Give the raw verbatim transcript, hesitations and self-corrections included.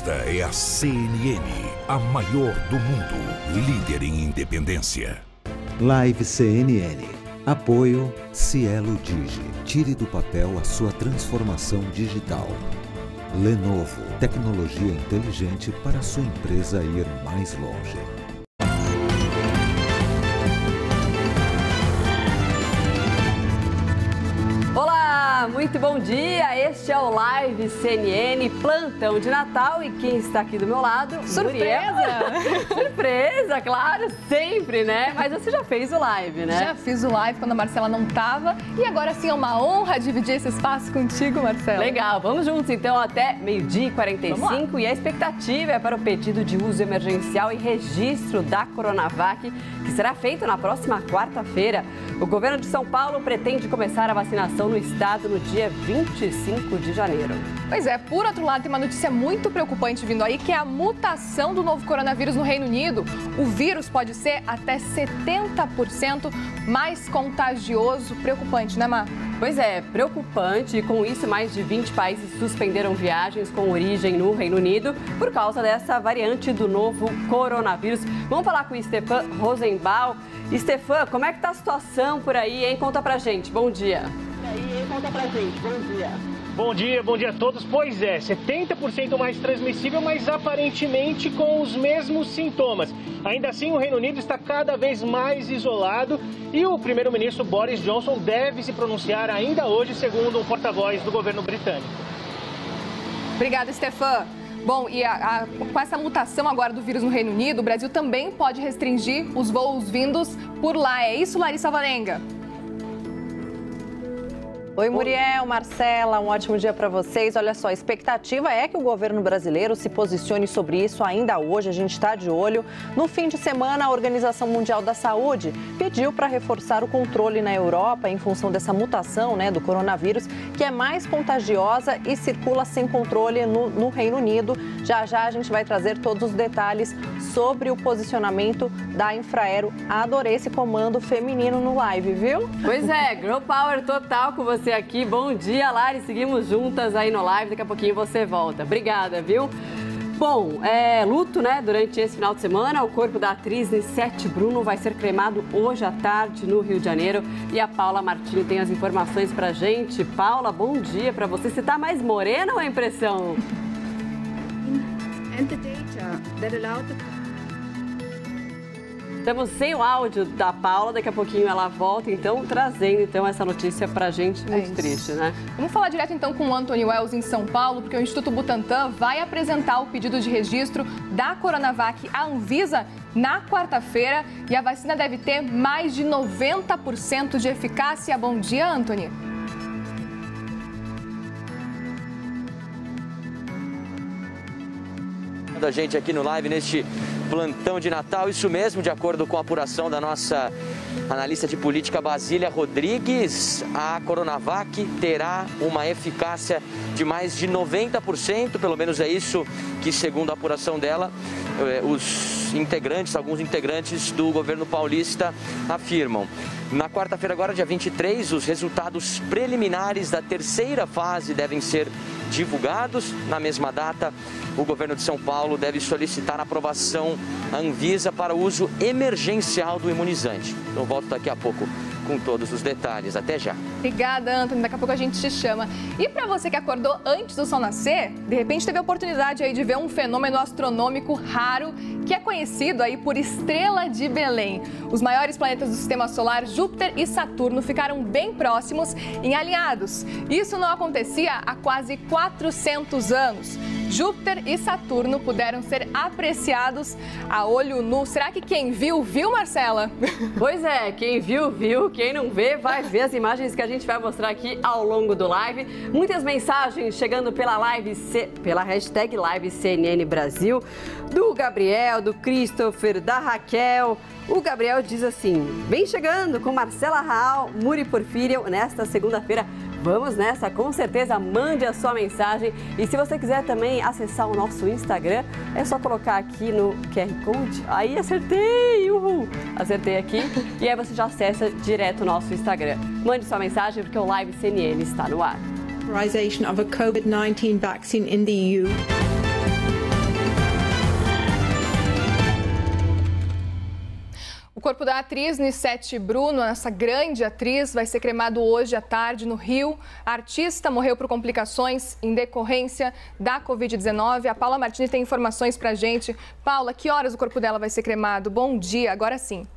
Esta é a C N N, a maior do mundo, líder em independência. Live C N N. Apoio Cielo Digi. Tire do papel a sua transformação digital. Lenovo, tecnologia inteligente para a sua empresa ir mais longe. Olá, muito bom dia. Este é o Live C N N, plantão de Natal. E quem está aqui do meu lado? Surpresa! Surpresa, claro, sempre, né? Mas você já fez o live, né? Já fiz o live quando a Marcela não estava. E agora sim é uma honra dividir esse espaço contigo, Marcela. Legal, vamos juntos então até meio-dia e quarenta e cinco. E a expectativa é para o pedido de uso emergencial e registro da Coronavac, que será feito na próxima quarta-feira. O governo de São Paulo pretende começar a vacinação no estado no dia vinte e cinco de janeiro. Pois é, por outro lado, tem uma notícia muito preocupante vindo aí, que é a mutação do novo coronavírus no Reino Unido. O vírus pode ser até setenta por cento mais contagioso. Preocupante, né, Mar? Pois é, preocupante. E com isso, mais de vinte países suspenderam viagens com origem no Reino Unido por causa dessa variante do novo coronavírus. Vamos falar com o Stefan Rosenbaum. Stefan, como é que tá a situação por aí, hein? Conta pra gente. Bom dia. E aí, hein? Conta pra gente. Bom dia. Bom dia, bom dia a todos. Pois é, setenta por cento mais transmissível, mas aparentemente com os mesmos sintomas. Ainda assim, o Reino Unido está cada vez mais isolado e o primeiro-ministro Boris Johnson deve se pronunciar ainda hoje, segundo um porta-voz do governo britânico. Obrigada, Stefan. Bom, e a, a, com essa mutação agora do vírus no Reino Unido, o Brasil também pode restringir os voos vindos por lá. É isso, Larissa Valenga? Oi, Muriel, Marcela, um ótimo dia para vocês. Olha só, a expectativa é que o governo brasileiro se posicione sobre isso ainda hoje. A gente está de olho. No fim de semana, a Organização Mundial da Saúde pediu para reforçar o controle na Europa em função dessa mutação, né, do coronavírus, que é mais contagiosa e circula sem controle no, no Reino Unido. Já já a gente vai trazer todos os detalhes sobre o posicionamento da Infraero. Adorei esse comando feminino no live, viu? Pois é, Girl Power total com você aqui. Bom dia, Lari. Seguimos juntas aí no live. Daqui a pouquinho você volta. Obrigada, viu? Bom, é luto, né? Durante esse final de semana, o corpo da atriz Nissete Bruno vai ser cremado hoje à tarde no Rio de Janeiro. E a Paula Martini tem as informações pra gente. Paula, bom dia pra você. Você tá mais morena ou é impressão? And the data that allowed the... Estamos sem o áudio da Paula, daqui a pouquinho ela volta, então, trazendo então essa notícia pra gente, muito é triste, né? Vamos falar direto então com o Anthony Wells em São Paulo, porque o Instituto Butantan vai apresentar o pedido de registro da Coronavac à Anvisa na quarta-feira e a vacina deve ter mais de noventa por cento de eficácia. Bom dia, Anthony. A gente aqui no live neste plantão de Natal, isso mesmo, de acordo com a apuração da nossa analista de política Basília Rodrigues, a Coronavac terá uma eficácia de mais de noventa por cento, pelo menos é isso que, segundo a apuração dela, os integrantes, alguns integrantes do governo paulista afirmam. Na quarta-feira, agora, dia vinte e três, os resultados preliminares da terceira fase devem ser divulgados. Na mesma data, o governo de São Paulo deve solicitar a aprovação à Anvisa para o uso emergencial do imunizante. Eu volto daqui a pouco com todos os detalhes. Até já. Obrigada, Antônio. Daqui a pouco a gente te chama. E para você que acordou antes do sol nascer, de repente teve a oportunidade aí de ver um fenômeno astronômico raro que é conhecido aí por Estrela de Belém. Os maiores planetas do Sistema Solar, Júpiter e Saturno, ficaram bem próximos em alinhados. Isso não acontecia há quase quatrocentos anos. Júpiter e Saturno puderam ser apreciados a olho nu. Será que quem viu, viu, Marcela? Pois é, quem viu, viu. Quem não vê, vai ver as imagens que a gente vai mostrar aqui ao longo do live. Muitas mensagens chegando pela live, C... pela hashtag Live C N N Brasil, do Gabriel, do Christopher, da Raquel. O Gabriel diz assim: vem chegando com Marcela Raal, Muri Porfírio, nesta segunda-feira. Vamos nessa, com certeza, mande a sua mensagem. E se você quiser também acessar o nosso Instagram, é só colocar aqui no Q R Code. Aí acertei, uhul! Acertei aqui. E aí você já acessa direto o nosso Instagram. Mande sua mensagem, porque o Live C N N está no ar. Authorization of a COVID nineteen vaccine in the E U. corpo da atriz Nissete Bruno, essa grande atriz, vai ser cremado hoje à tarde no Rio. A artista morreu por complicações em decorrência da covid dezenove. A Paula Martini tem informações pra gente. Paula, que horas o corpo dela vai ser cremado? Bom dia, agora sim.